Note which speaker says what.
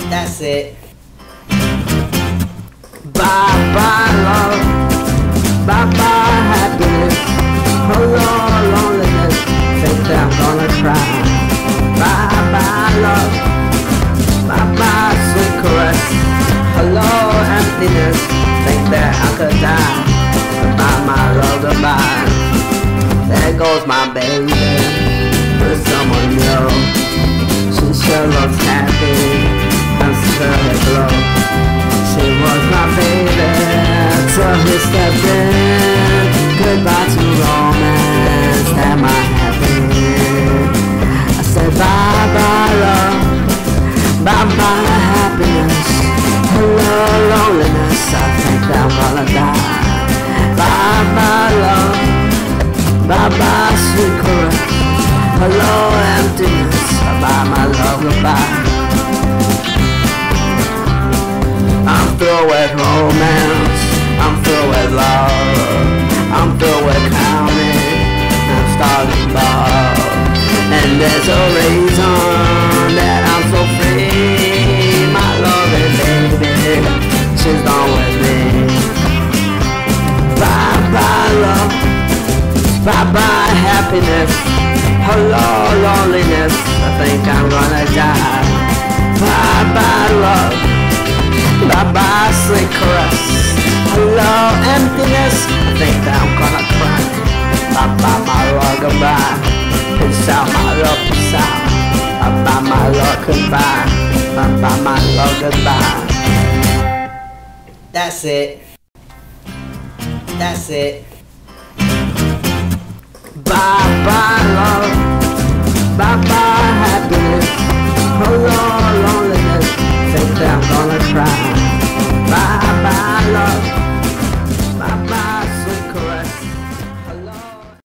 Speaker 1: That's it. Bye bye love, bye bye happiness, hello loneliness, think that I'm gonna cry. Bye bye love, bye bye sweet caress, hello emptiness, think that I could die. Bye my love, goodbye. There goes my baby with someone new. She sure looks happy and sure her glow. She was my baby till he stepped in. Goodbye to romance, am I happy? I said bye bye love, bye bye happiness, hello loneliness, I think that I'm gonna die. Bye bye love, bye bye sweet caress, hello emptiness, bye my love, goodbye. I'm through with romance, I'm through with love, I'm through with counting, I'm starting love. And there's a reason that I'm so free. My loving baby, she's gone with me. Bye bye love, bye bye happiness, hello loneliness, I think I'm gonna die. Bye bye love, bye bye sweet caress, hello emptiness, I think that I'm gonna cry. Bye bye my love, goodbye. Peace out my love, peace out. Bye bye my love, goodbye. Bye bye my love, goodbye. That's it. That's it. Bye bye love, bye bye